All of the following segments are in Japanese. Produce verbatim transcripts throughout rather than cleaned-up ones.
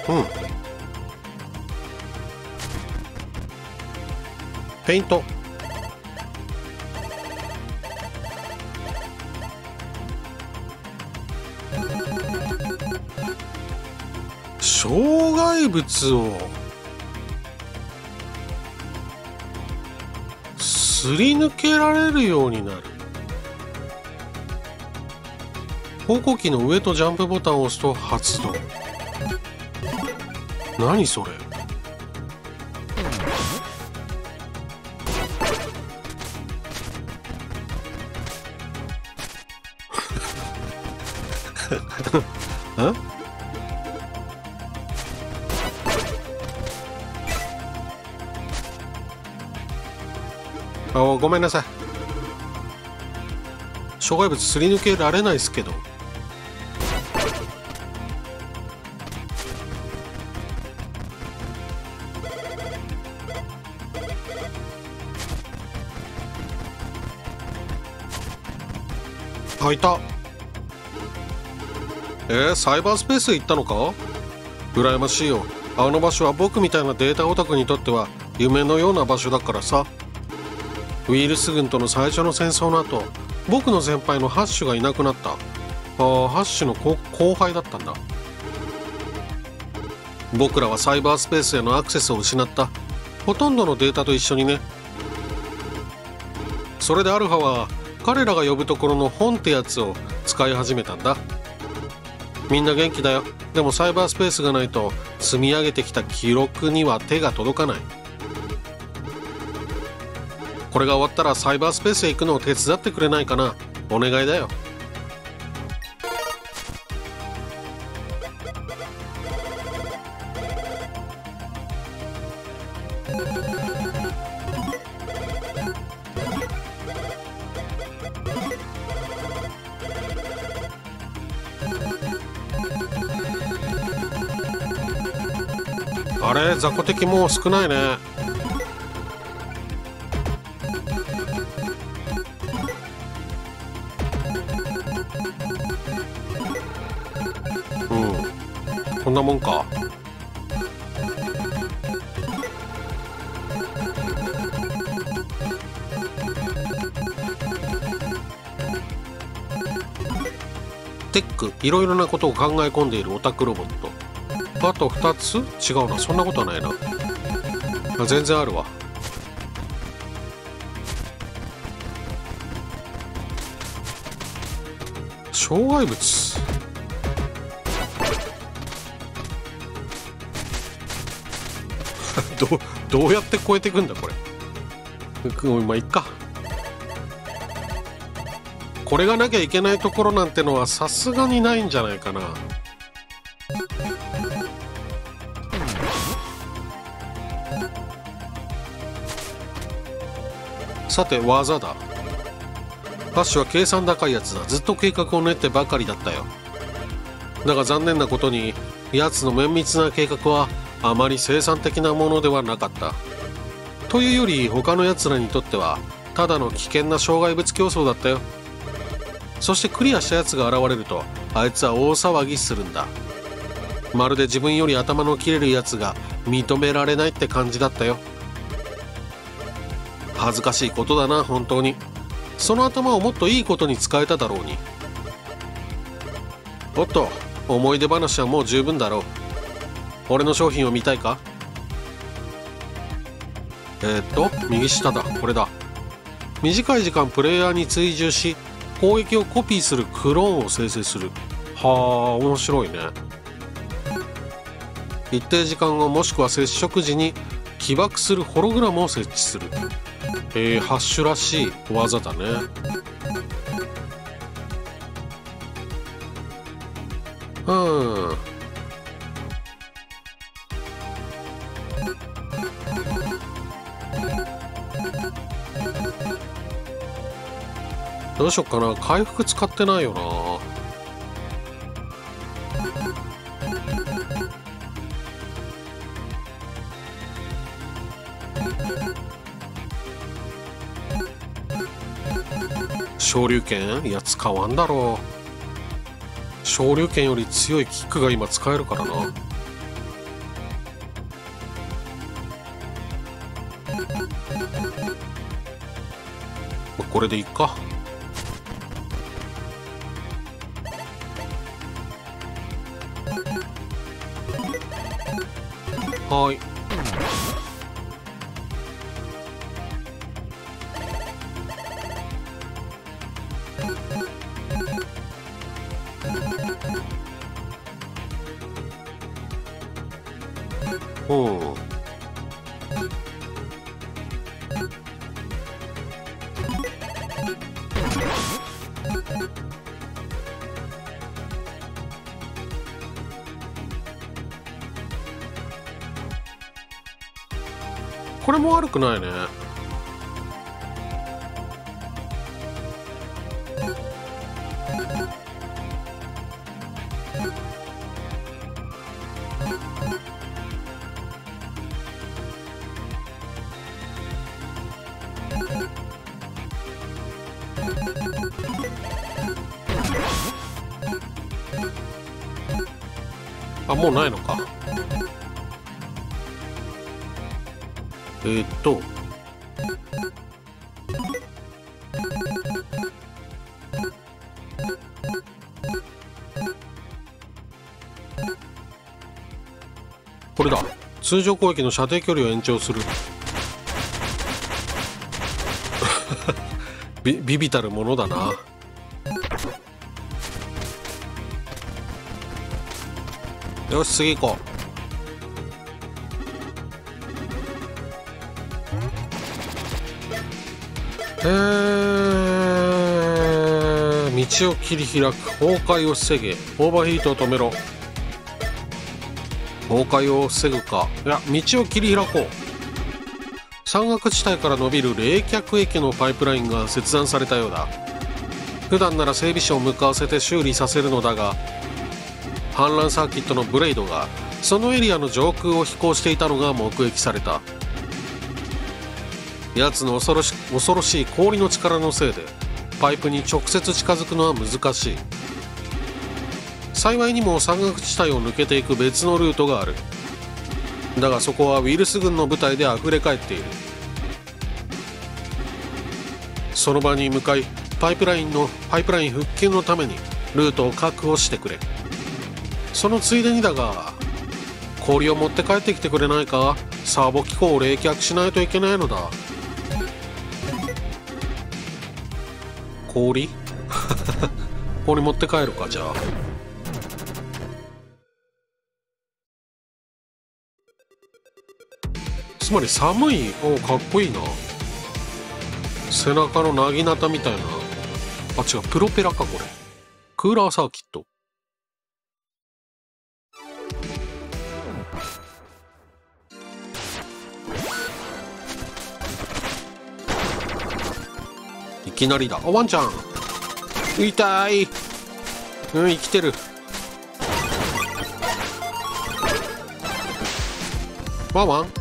うん。ペイント。障害物をすり抜けられるようになる。方向キーの上とジャンプボタンを押すと発動。何それ。ん？あ、ごめんなさい。障害物すり抜けられないですけど。あ、いた。えー、サイバースペースへ行ったのか？羨ましいよ。あの場所は僕みたいなデータオタクにとっては夢のような場所だからさ。ウイルス軍との最初の戦争の後、僕の先輩のハッシュがいなくなった。ああ、ハッシュの後輩だったんだ。僕らはサイバースペースへのアクセスを失った。ほとんどのデータと一緒にね。それでアルファは彼らが呼ぶところの本ってやつを使い始めたんだ。みんな元気だよ。でもサイバースペースがないと積み上げてきた記録には手が届かない。これが終わったらサイバースペースへ行くのを手伝ってくれないかな。お願いだよ。あれ、雑魚敵もう少ないね。うん、こんなもんか。テック、いろいろなことを考え込んでいるオタクロボット。あとふたつ？違うな、そんなことはないな。あ、全然あるわ。障害物。ど, どうやって越えていくんだこれ。まあいっか。これがなきゃいけないところなんてのはさすがにないんじゃないかな。さて技だ。ハッシュは計算高いやつだ。ずっと計画を練ってばかりだったよ。だが残念なことにやつの綿密な計画はあまり生産的なものではなかった。というより他のやつらにとってはただの危険な障害物競争だったよ。そしてクリアしたやつが現れるとあいつは大騒ぎするんだ。まるで自分より頭の切れるやつが認められないって感じだったよ。恥ずかしいことだな本当に。その頭をもっといいことに使えただろうに。おっと、思い出話はもう十分だろう。俺の商品を見たいか？えー、っと右下だ。これだ。短い時間プレイヤーに追従し攻撃をコピーするクローンを生成する。はあ、面白いね。一定時間後もしくは接触時に起爆するホログラムを設置する。えー、ハッシュらしい技だね。うん。どうしよっかな。回復使ってないよな。昇竜拳？いや使わんだろう。昇竜拳より強いキックが今使えるからな。 これでいいか。はい。うん。これも悪くないね。あ、もうないのか。えー、っとこれだ。通常攻撃の射程距離を延長する。ビビビたるものだな。よし、次行こう。えー、道を切り開く。崩壊を防げ。オーバーヒートを止めろ。崩壊を防ぐか。いや、道を切り開こう。山岳地帯から伸びる冷却液のパイプラインが切断されたようだ。普段なら整備士を向かわせて修理させるのだが、反乱サーキットのブレイドがそのエリアの上空を飛行していたのが目撃された。奴の恐ろし恐ろしい氷の力のせいでパイプに直接近づくのは難しい。幸いにも山岳地帯を抜けていく別のルートがある。だがそこはウイルス軍の部隊であふれ返っている。その場に向かいパイプラインのパイプライン復旧のためにルートを確保してくれ。そのついでにだが、氷を持って帰ってきてくれないか。サーボ機構を冷却しないといけないのだ。氷氷持って帰るか。じゃあつまり寒い。おかっこいいな。背中のなぎなたみたいな。あ、違う、プロペラかこれ。クーラーサーキット。いきなりだ。あ、ワンちゃん痛い。うん、生きてる。ワンワン。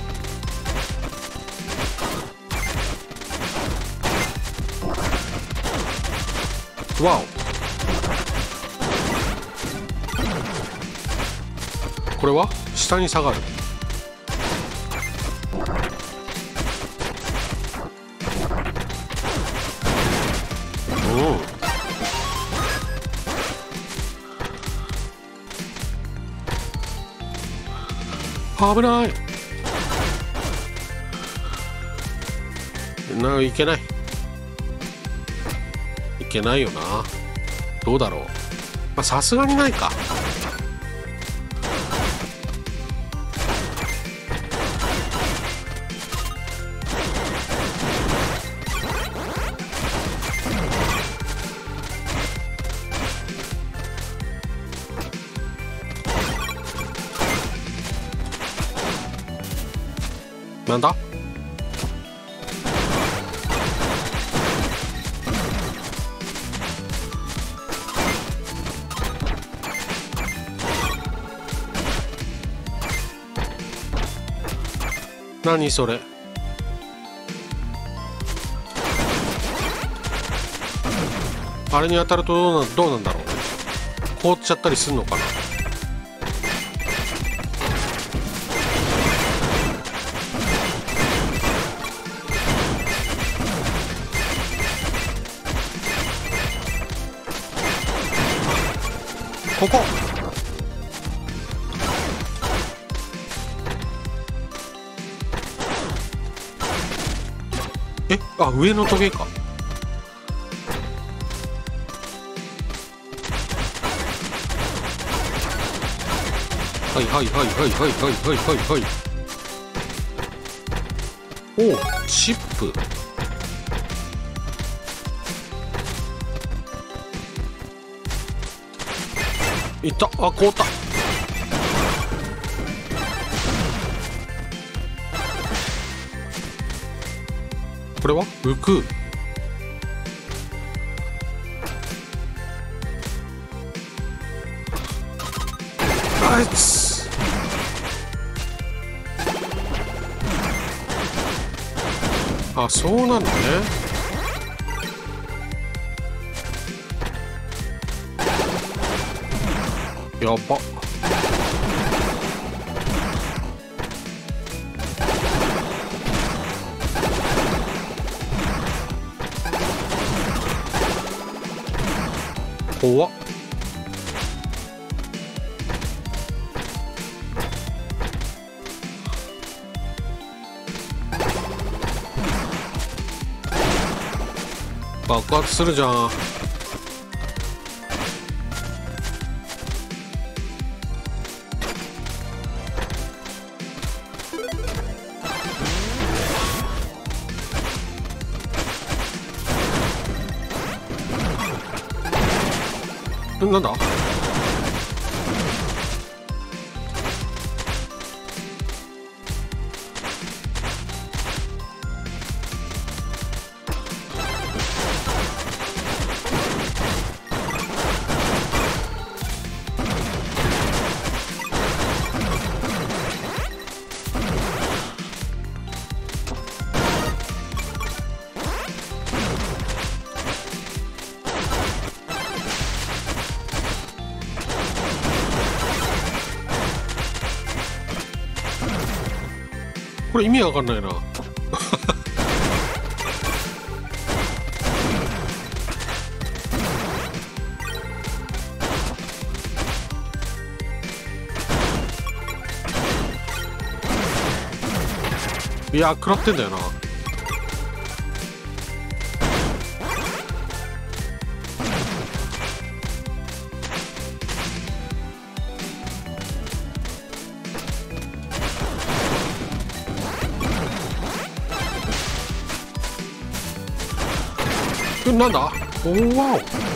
わお。これは下に下がる。危ない。ないけないいけないよな。どうだろう。まあさすがにないか。なんだ。何それ。あれに当たるとどうな、どうなんだろう。凍っちゃったりすんのかな。 ここ。え、あ、上のトゲか。はいはいはいはいはいはいはいはいはい。おお、チップ。いった。あ、凍った。これは浮く。あいつ。あ、そうなのね。やば。怖っ。爆発するじゃん。なんだ。これ意味わかんないな。いや、食らってんだよな。なんだ。おお、わ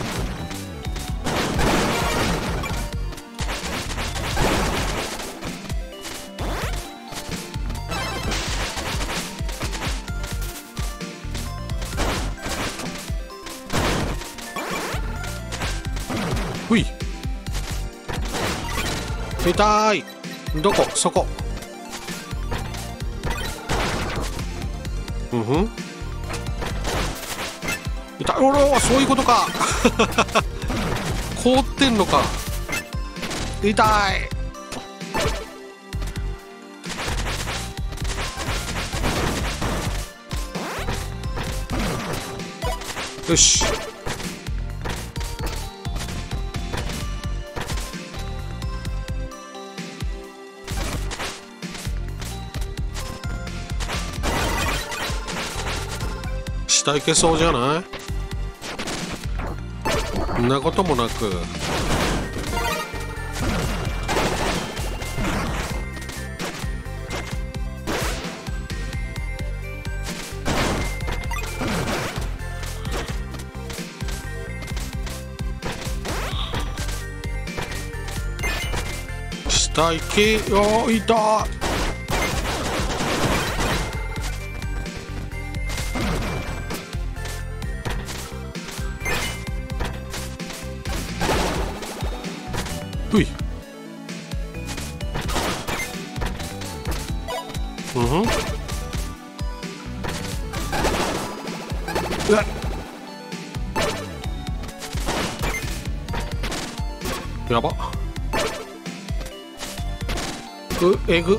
お。ほい。痛い。どこ。そこ。うんふん。痛い。おろ、そういうことか。凍ってんのか。痛い。よし。下いけそうじゃない？そんなこともなく。下行けよ。いた。うい。うんふん。うわっ。やば。う、えぐ。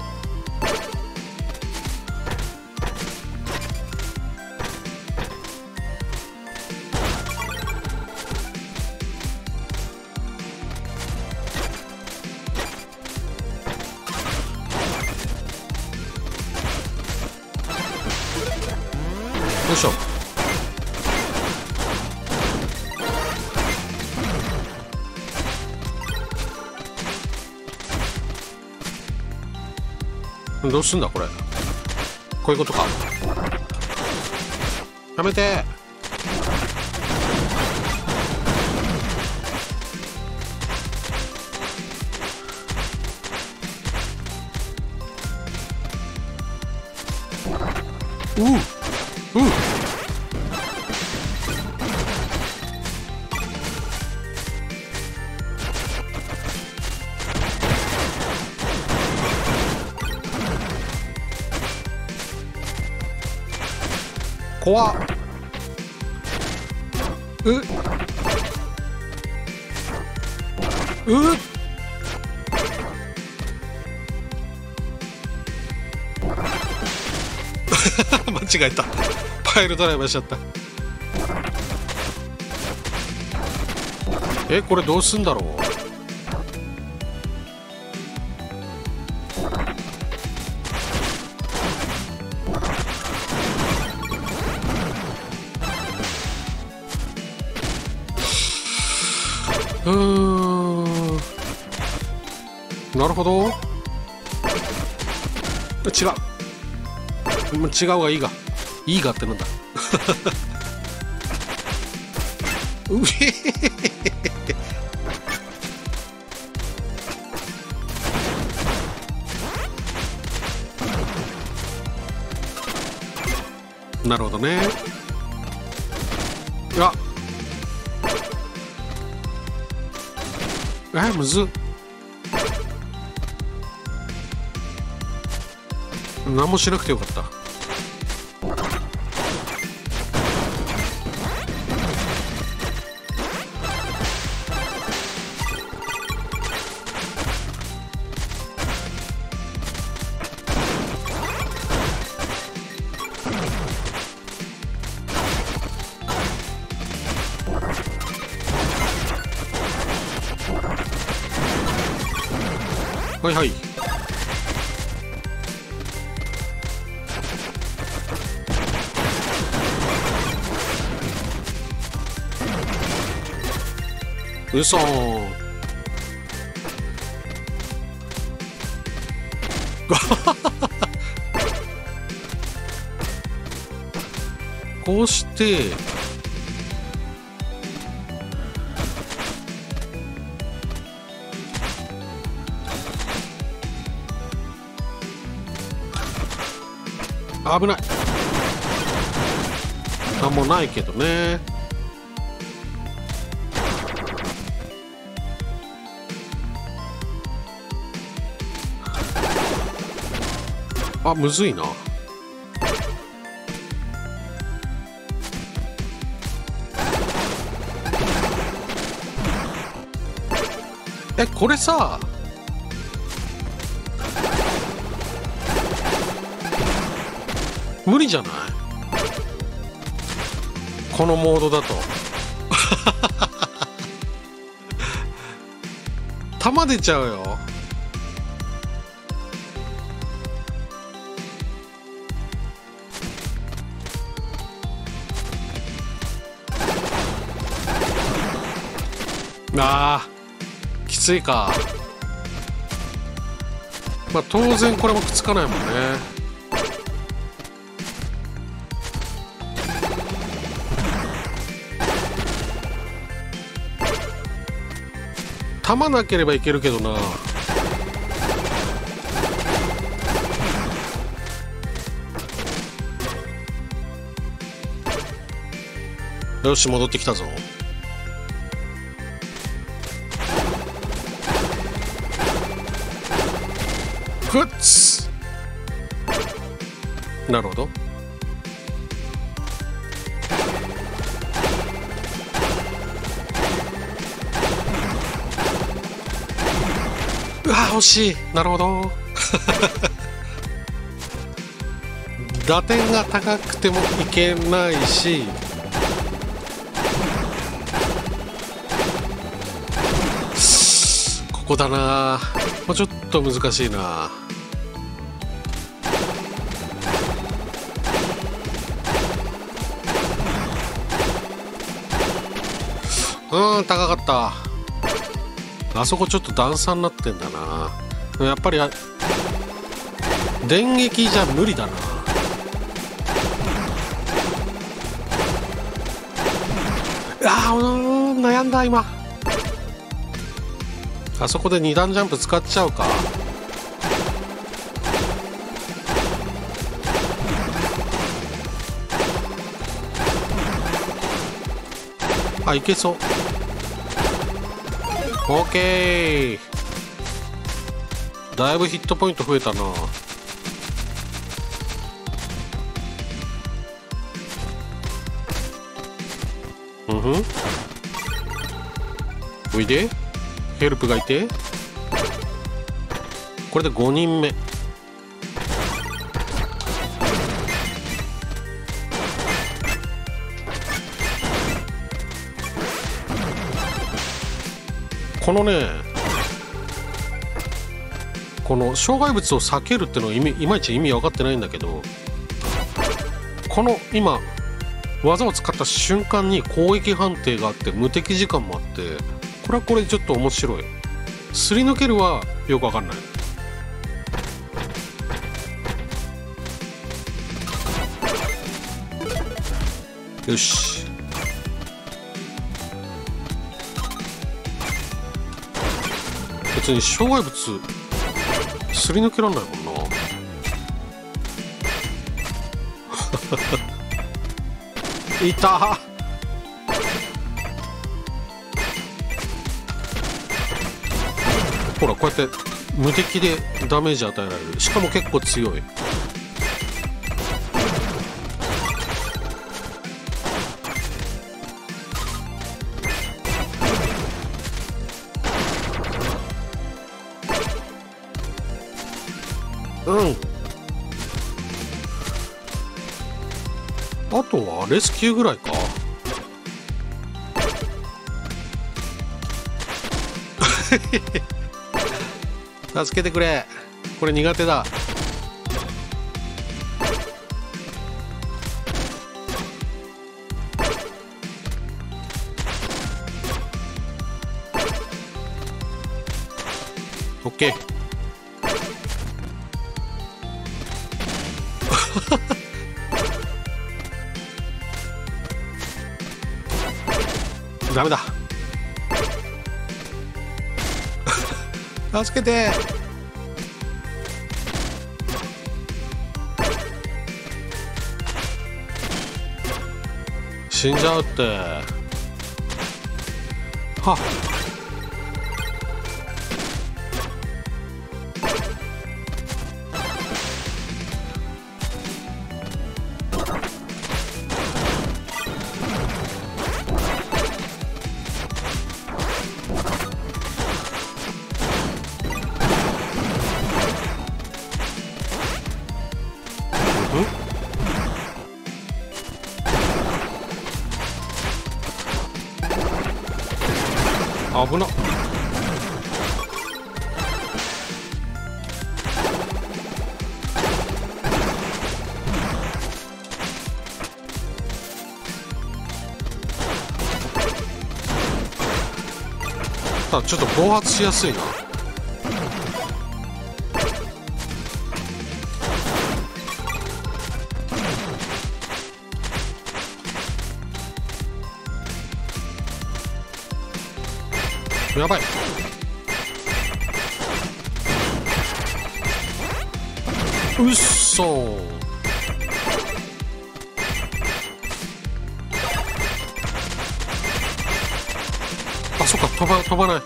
よいしょ。どうすんだこれ。こういうことか。やめて。ううう怖っ。うう間違えた。パイルドライバーしちゃった。え、これどうすんだろう。うーん、なるほど。違う。違うがいいがいいがってなんだ。うへへへ。なるほどね。あえむずっ。何もしなくてよかった。はいはい。うそーん。こうして危ない。なんもないけどね。あ、むずいな。え、これさ、無理じゃない？このモードだと。弾出ちゃうよ。あー、きついか。まあ当然これもくっつかないもんね。弾なければいけるけどな。よし、戻ってきたぞ。ふっつ。なるほど。うわ惜しい。なるほど。打点が高くてもいけないし、ここだな。もうちょっと難しいな。 ーん高かった。あそこちょっと段差になってんだな。やっぱりあ電撃じゃ無理だな。あーうーん悩んだ今。あそこでに段ジャンプ使っちゃうか。あ、いけそう。オーケー。だいぶヒットポイント増えたな。うんふん。おいで。ヘルプがいて。これでごにんめ。このね、この障害物を避けるってのは意味いまいち意味分かってないんだけど、この今技を使った瞬間に攻撃判定があって無敵時間もあって、これはこれでちょっと面白い。すり抜けるはよく分かんない。よし、別に障害物すり抜けらんないもんな。いた。ほらこうやって無敵でダメージ与えられる。しかも結構強い。うん。あとはレスキューぐらいか。助けてくれ。これ苦手だ。オッケー。ダメだ。助けて。死んじゃうって。はっ。危なっ。ただちょっと暴発しやすいな。やばい。うっそー。あ、そっか、飛ば飛ばない。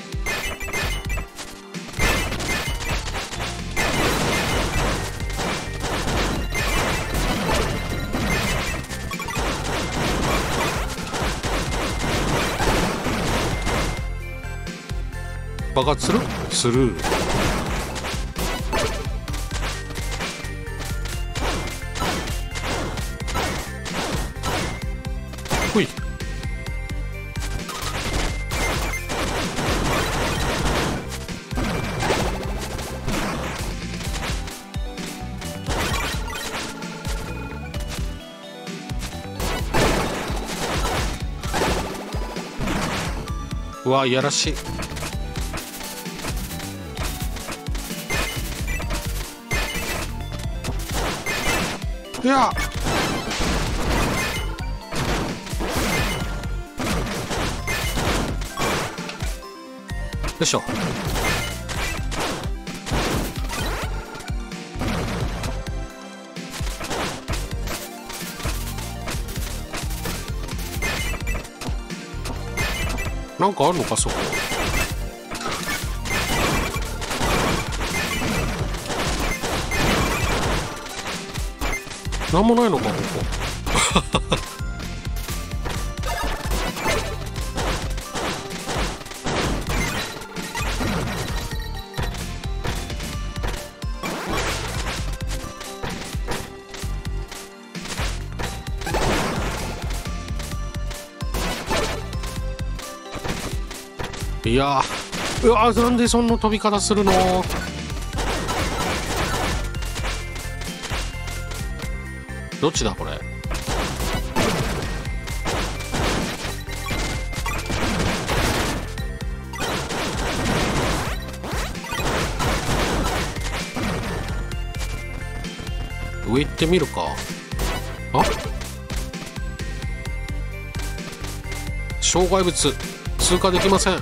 爆発するする。ほい。 うわいやらしい。いやよいしょ。なんかあるのかそこ。なんもないのかここ。いやー、うわー、なんでそんな飛び方するの。どっちだこれ。上行ってみるか。あ、障害物通過できません。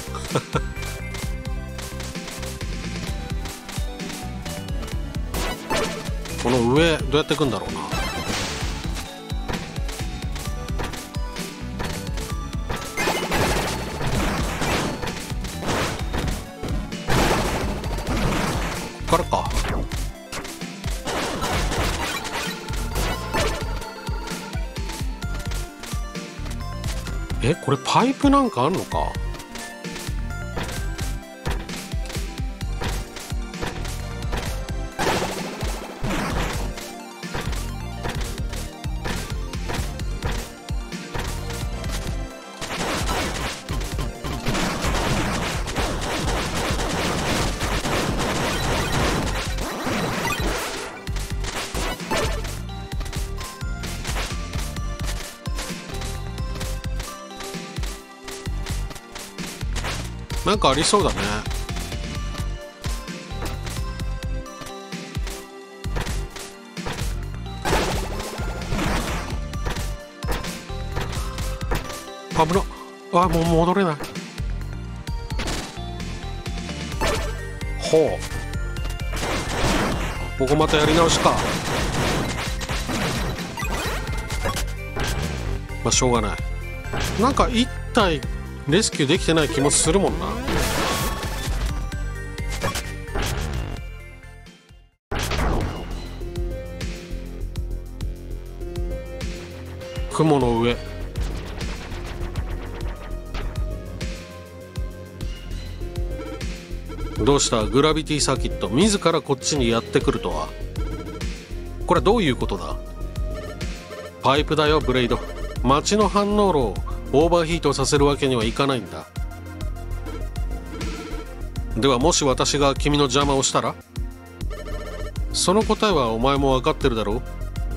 この上どうやって行くんだろうな。こっからか。え、これパイプなんかあんのか。なんかありそうだね。危な。あ、もう戻れない。ほう、ここまたやり直しか。まあしょうがない。なんか一体レスキューできてない気もするもんな。雲の上。どうした。グラビティサーキット自らこっちにやってくるとは。これはどういうことだ。パイプだよブレイド。街の反応炉をオーバーヒートさせるわけにはいかないんだ。ではもし私が君の邪魔をしたら。その答えはお前も分かってるだろ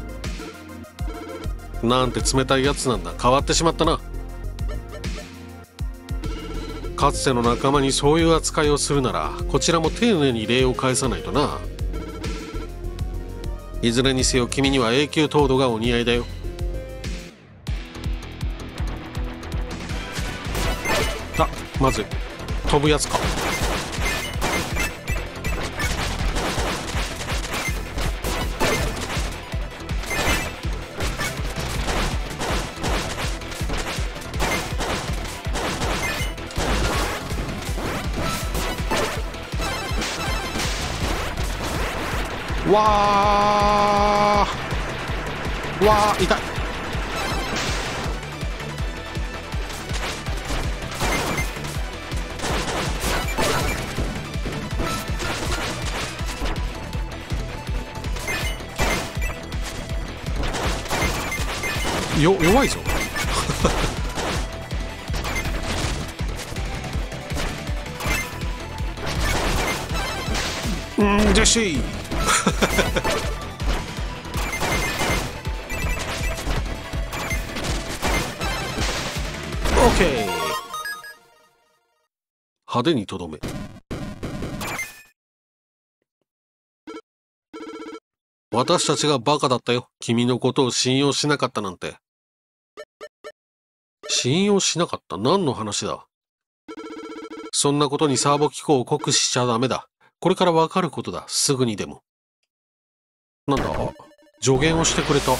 う。なんて冷たいやつなんだ。変わってしまったな。かつての仲間にそういう扱いをするならこちらも丁寧に礼を返さないとな。いずれにせよ君には永久凍土がお似合いだよ。あ、まずい。飛ぶやつか。わーわー、痛い。よ弱いぞ。うんでしオッケー。 派手にとどめ。私たちがバカだったよ。君のことを信用しなかったなんて。信用しなかった？何の話だ？そんなことにサーボ機構を酷使しちゃダメだ。これからわかることだ。すぐにでも。なんだ？助言をしてくれた。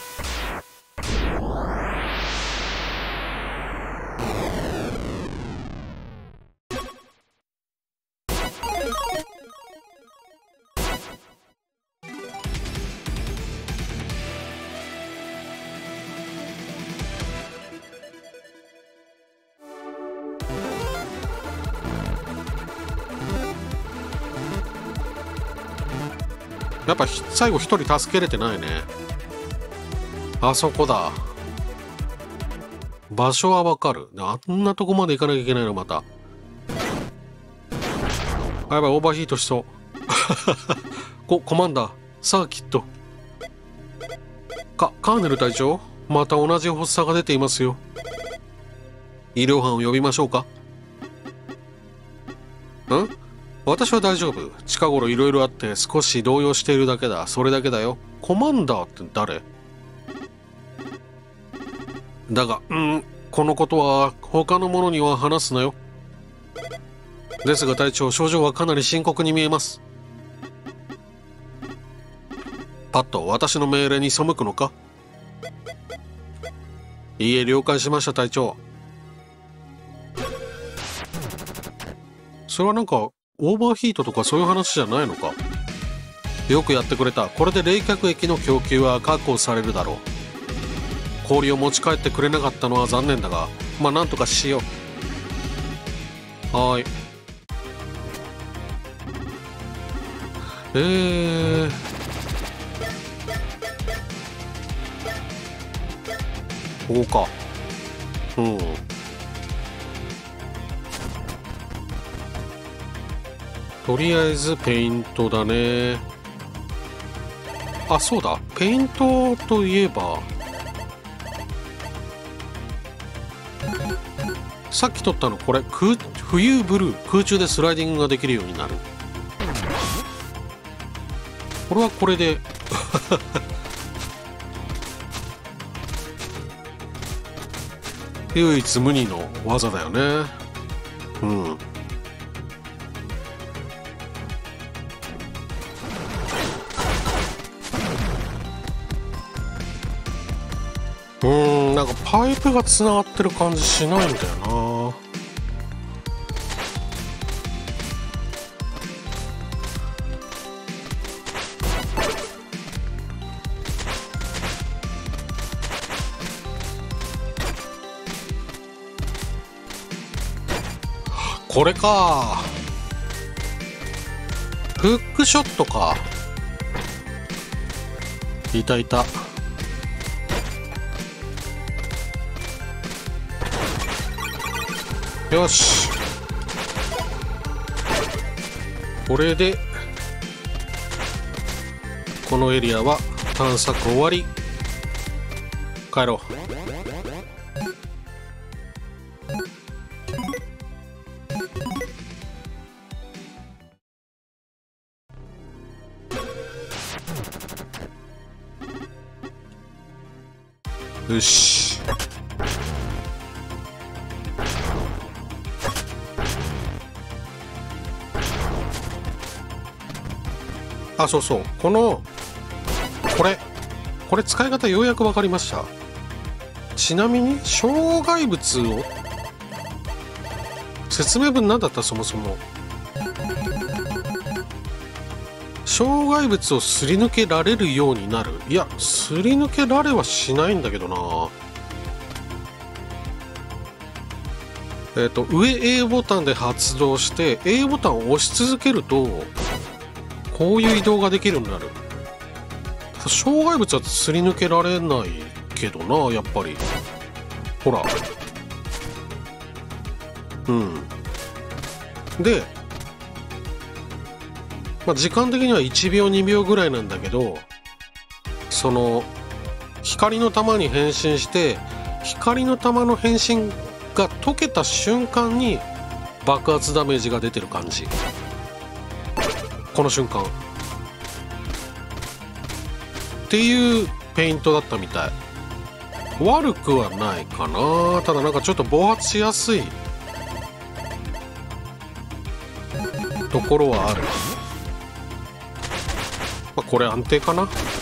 やっぱ最後一人助けれてないね。あそこだ。場所はわかる。あんなとこまで行かなきゃいけないのまた。あ、やばい、オーバーヒートしそう。こ、コマンダー、サーキット。か、カーネル隊長、また同じ発作が出ていますよ。医療班を呼びましょうか。ん？私は大丈夫。近頃いろいろあって少し動揺しているだけだ。それだけだよ。コマンダーって誰？だが、うん、このことは他の者には話すなよ。ですが隊長、症状はかなり深刻に見えます。パッと私の命令に背くのか？いいえ、了解しました隊長。それはなんかオーバーヒートとかそういう話じゃないのか？よくやってくれた。これで冷却液の供給は確保されるだろう。氷を持ち帰ってくれなかったのは残念だが、まあなんとかしよう。はーい。えーここか。うん。とりあえずペイントだね。あ、そうだ。ペイントといえば、さっき撮ったのこれ、空浮遊ブルー。空中でスライディングができるようになる。これはこれで唯一無二の技だよね。うん。うーん、なんかパイプがつながってる感じしないんだよな。これか。フックショットか。いたいた。よし。これでこのエリアは探索終わり。帰ろう。よし。あ、そうそう。このこれこれ使い方ようやく分かりました。ちなみに障害物を説明文何だった？そもそも障害物をすり抜けられるようになる。いや、すり抜けられはしないんだけどな。えっと上 A ボタンで発動して A ボタンを押し続けるとこういう移動ができるようになる。障害物はすり抜けられないけどな、やっぱり。ほら。うん。で、まあ、時間的にはいちびょうにびょうぐらいなんだけど、その光の玉に変身して光の玉の変身が解けた瞬間に爆発ダメージが出てる感じ。この瞬間っていうペイントだったみたい。悪くはないかな。ただなんかちょっと暴発しやすいところはある。まあ、これ安定かな。